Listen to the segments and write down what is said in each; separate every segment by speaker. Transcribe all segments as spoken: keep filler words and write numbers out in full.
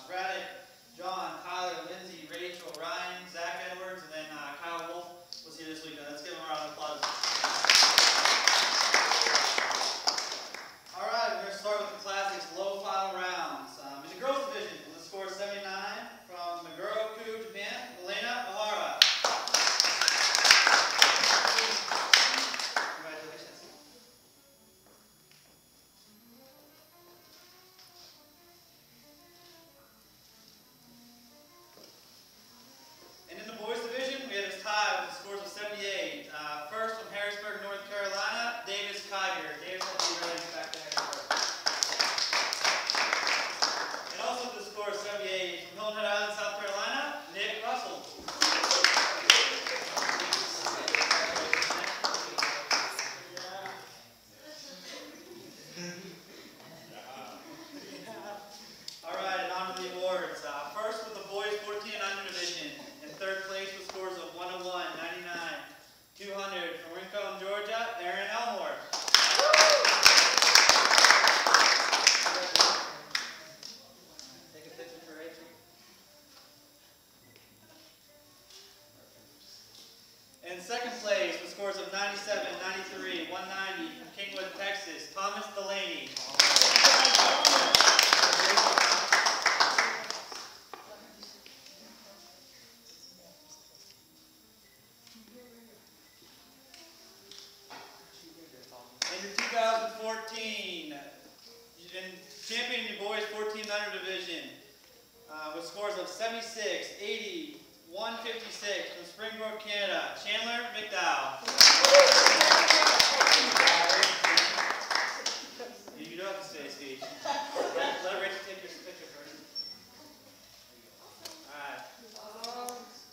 Speaker 1: Braddock, John, Tyler, Lindsay, Rachel, Ryan, Zach Edwards, and then uh, Kyle Wolf was here this weekend. Let's give them a round of applause. All right, we're going to start with the Clazic's low final rounds. Um, in the girls division, with a score of seventy-nine from Meguro-ku, Japan, Elena O'Hara. Congratulations. And in the boys division, we had a tie with the scores of seventy-eight. Uh, first from Harrisburg, North Carolina, Davis Kiger. Davis will be running back to Harrisburg. And also with the score of seventy-eight from Hilton Island, South Carolina, Nick Russell. All right, and on to the awards. Uh, first with the boys fourteen and under division. In third place with scores of one oh one, ninety-nine, two hundred from Rincon, Georgia, Aaron Elmore. Take a picture for Rachel. In second place with scores of ninety-seven, ninety-three, one ninety from Kingwood, Texas, Thomas Delaney. In your two thousand fourteen, in champion your boys fourteen under division uh, with scores of seventy-six, eighty, one fifty-six from Springbrook, Canada, Chandler McDowell. You don't have to say a speech. Let, let Rachel take your picture first. Alright.
Speaker 2: Um,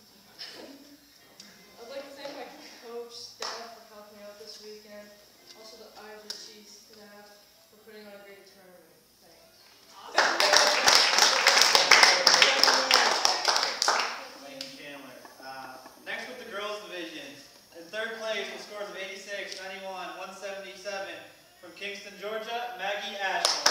Speaker 2: I'd like to thank my coach, staff, for helping me out this weekend. Also the I J G T staff for putting on a great tournament. Thanks.
Speaker 1: Thank you, Chandler. Uh, next with the girls division. In third place with scores of eighty-six, ninety-one, one seventy-seven from Kingston, Georgia, Maggie Ashland.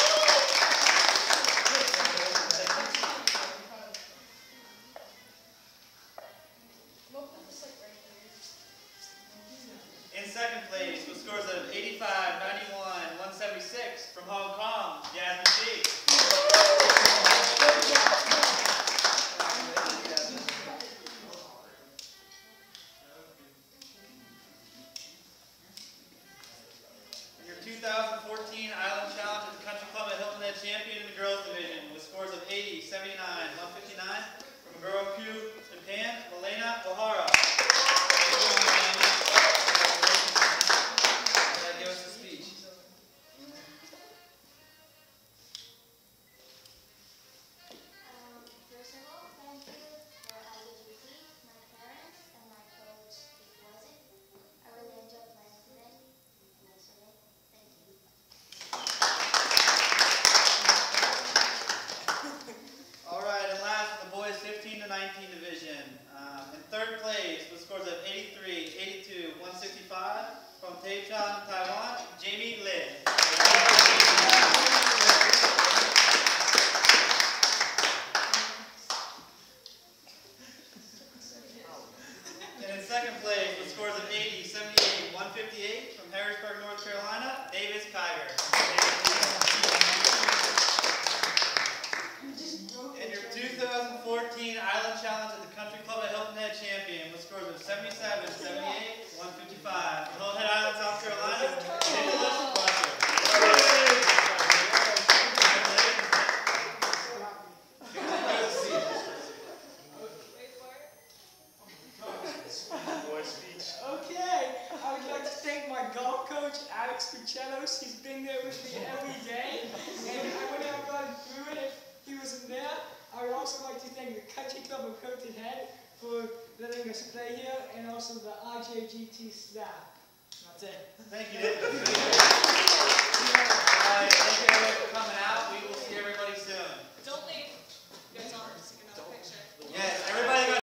Speaker 1: In second place with scores of eighty-five, ninety-one, one seventy-six from Hong Kong, Jasmine G. In your two thousand fourteen Island Challenge at the Country Club at Hilton Head champion in the girls division with scores of eighty, seventy-nine, one fifty-nine from Meguro-ku, Japan, Elena O'Hara. Give us a speech.
Speaker 3: Um, first of all, thank you for I J G T, my parents, and my coach, Clazic. I really enjoyed playing today and yesterday. Thank you.
Speaker 1: All right, and last for the boys fifteen to nineteen division. Um, in third place with scores of eighty-three, eighty-two, one sixty-five from Taichung, Taiwan, Jamie Lin. And in second place with scores of eighty, seventy-eight, one fifty-eight from Harrisburg, North Carolina, Davis Kiger. And your two thousand fourteen Island Challenge at the Country Club at Hilton Head champion with scores of seventy-seven, seventy-eight, one fifty-five from Hilton Head Island, South Carolina, Nicholas Fletcher.
Speaker 4: Okay, I would like to thank my golf coach, Alex Pucellos. He's been there with me every day, and I would have gone through it if he wasn't there. I would also like to thank the Country Club of Hilton Head for letting us play here, and also the I J G T staff. That's it.
Speaker 1: Thank you, Nick.